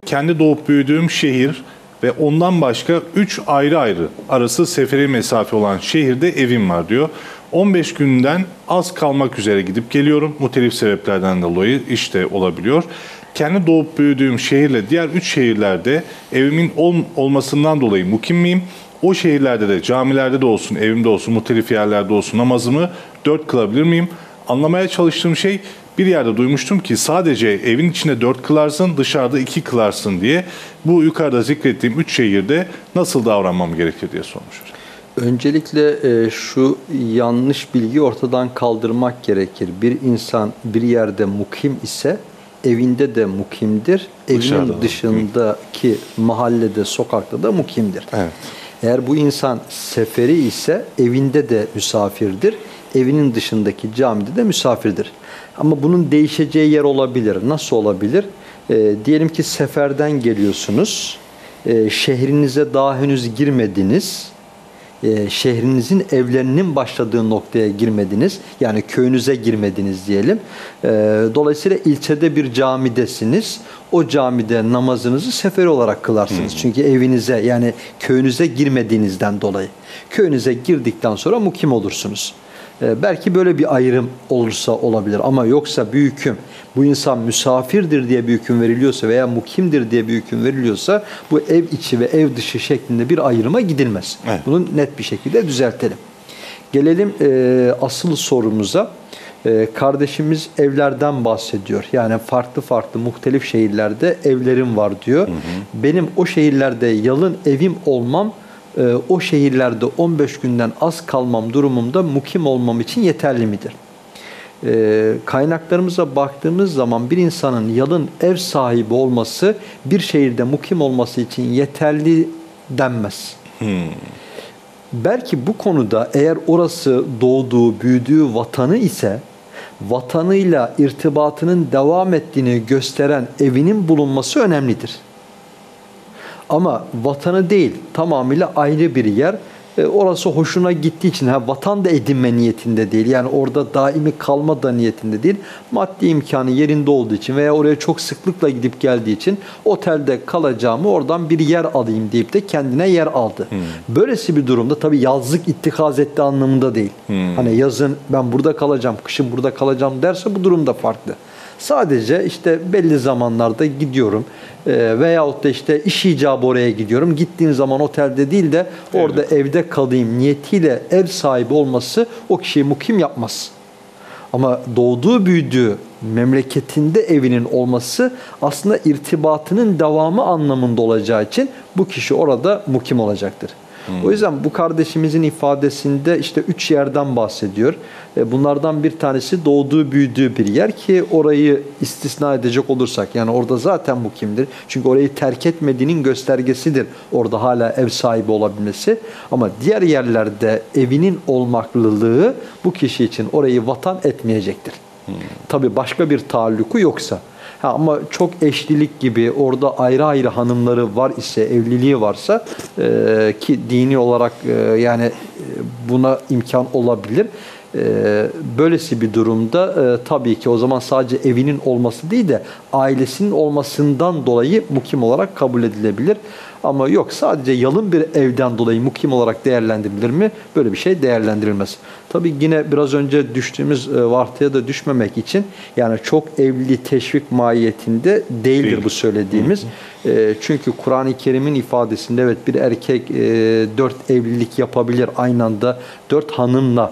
kendi doğup büyüdüğüm şehir ve ondan başka 3 ayrı ayrı arası seferi mesafe olan şehirde evim var diyor. 15 günden az kalmak üzere gidip geliyorum. Muhtelif sebeplerden dolayı işte olabiliyor. Kendi doğup büyüdüğüm şehirle diğer 3 şehirlerde evimin olmasından dolayı mukim miyim? O şehirlerde de, camilerde de olsun, evimde olsun, muhtelif yerlerde olsun namazımı 4 kılabilir miyim? Anlamaya çalıştığım şey, bir yerde duymuştum ki sadece evin içinde 4 kılarsın, dışarıda 2 kılarsın diye. Bu yukarıda zikrettiğim 3 şehirde nasıl davranmam gerekir diye sormuş hocam. Öncelikle şu yanlış bilgiyi ortadan kaldırmak gerekir. Bir insan bir yerde mukim ise evinde de mukimdir. Evinin dışındaki mahallede, sokakta da mukimdir. Evet. Eğer bu insan seferi ise evinde de misafirdir. Evinin dışındaki camide de misafirdir. Ama bunun değişeceği yer olabilir. Nasıl olabilir? Diyelim ki seferden geliyorsunuz. Şehrinize daha henüz girmediniz. Şehrinizin evlerinin başladığı noktaya girmediniz. Yani köyünüze girmediniz diyelim. Dolayısıyla ilçede bir camidesiniz. O camide namazınızı seferi olarak kılarsınız. Çünkü evinize, yani köyünüze girmediğinizden dolayı. Köyünüze girdikten sonra mukim olursunuz. Belki böyle bir ayrım olursa olabilir ama yoksa bir hüküm, bu insan misafirdir diye bir hüküm veriliyorsa veya mukimdir diye bir hüküm veriliyorsa bu ev içi ve ev dışı şeklinde bir ayrıma gidilmez. Evet. Bunu net bir şekilde düzeltelim. Gelelim asıl sorumuza. Kardeşimiz evlerden bahsediyor. Yani farklı farklı muhtelif şehirlerde evlerim var diyor. Hı hı. Benim o şehirlerde yalın evim olmam, o şehirlerde 15 günden az kalmam durumumda mukim olmam için yeterli midir? Kaynaklarımıza baktığımız zaman bir insanın yalın ev sahibi olması bir şehirde mukim olması için yeterli denmez. Belki bu konuda eğer orası doğduğu, büyüdüğü vatanı ise vatanıyla irtibatının devam ettiğini gösteren evinin bulunması önemlidir. Ama vatanı değil, tamamıyla ayrı bir yer. Orası hoşuna gittiği için, vatan da edinme niyetinde değil. Yani orada daimi kalma da niyetinde değil. Maddi imkanı yerinde olduğu için veya oraya çok sıklıkla gidip geldiği için otelde kalacağımı oradan bir yer alayım deyip de kendine yer aldı. Böylesi bir durumda tabii yazlık ittikaz etti anlamında değil. Hani yazın ben burada kalacağım, kışın burada kalacağım derse bu durumda farklı. Sadece işte belli zamanlarda gidiyorum veyahut da işte iş icabı oraya gidiyorum. Gittiğim zaman otelde değil de orada evde kalayım niyetiyle ev sahibi olması o kişiyi mukim yapmaz. Ama doğduğu büyüdüğü memleketinde evinin olması aslında irtibatının devamı anlamında olacağı için bu kişi orada mukim olacaktır. O yüzden bu kardeşimizin ifadesinde işte 3 yerden bahsediyor. Bunlardan bir tanesi doğduğu büyüdüğü bir yer ki orayı istisna edecek olursak yani orada zaten mukimdir. Çünkü orayı terk etmediğinin göstergesidir orada hala ev sahibi olabilmesi. Ama diğer yerlerde evinin olmaklılığı bu kişi için orayı vatan etmeyecektir. Tabii başka bir taalluku yoksa. Ama çok eşlilik gibi orada ayrı ayrı hanımları var ise, evliliği varsa ki dini olarak yani buna imkan olabilir. Böylesi bir durumda tabii ki o zaman sadece evinin olması değil de ailesinin olmasından dolayı mukim olarak kabul edilebilir. Ama yok sadece yalın bir evden dolayı mukim olarak değerlendirilir mi? Böyle bir şey değerlendirilmez. Tabii yine biraz önce düştüğümüz vartıya da düşmemek için yani çok evliliği teşvik mahiyetinde değildir bu söylediğimiz. Çünkü Kur'an-ı Kerim'in ifadesinde evet bir erkek 4 evlilik yapabilir aynı anda 4 hanımla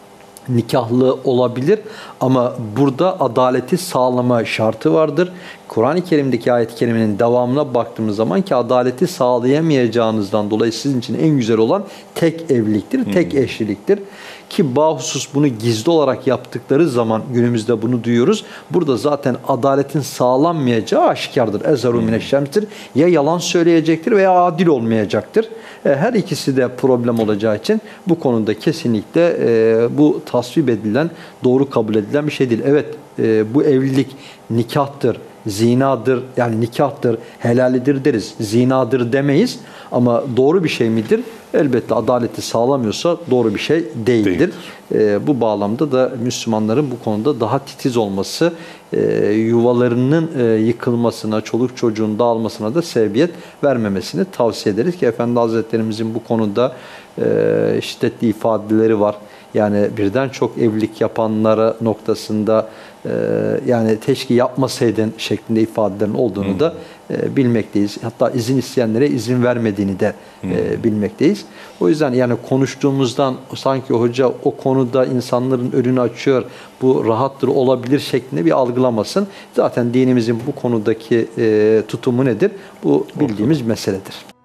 nikahlı olabilir ama burada adaleti sağlama şartı vardır. Kur'an-ı Kerim'deki ayet-i kerimenin devamına baktığımız zaman ki adaleti sağlayamayacağınızdan dolayı sizin için en güzel olan tek evliliktir, tek eşliliktir. Ki bahusus bunu gizli olarak yaptıkları zaman günümüzde bunu duyuyoruz. Burada zaten adaletin sağlanmayacağı aşikardır. Ezharu mineşşems'tir. Ya yalan söyleyecektir veya adil olmayacaktır. Her ikisi de problem olacağı için bu konuda kesinlikle bu tasvip edilen, doğru kabul edilen bir şey değil. Evet bu evlilik nikahtır, zinadır, yani nikahtır, helalidir deriz. Zinadır demeyiz ama doğru bir şey midir? Elbette adaleti sağlamıyorsa doğru bir şey değildir. Bu bağlamda da Müslümanların bu konuda daha titiz olması, yuvalarının yıkılmasına, çoluk çocuğun dağılmasına da sebebiyet vermemesini tavsiye ederiz ki Efendi Hazretlerimizin bu konuda şiddetli ifadeleri var. Yani birden çok evlilik yapanlara noktasında yani teşki yapmasaydın şeklinde ifadelerin olduğunu da bilmekteyiz. Hatta izin isteyenlere izin vermediğini de bilmekteyiz. O yüzden yani konuştuğumuzdan sanki hoca o konuda insanların önünü açıyor, bu rahattır olabilir şeklinde bir algılamasın. Zaten dinimizin bu konudaki tutumu nedir? Bu bildiğimiz meseledir.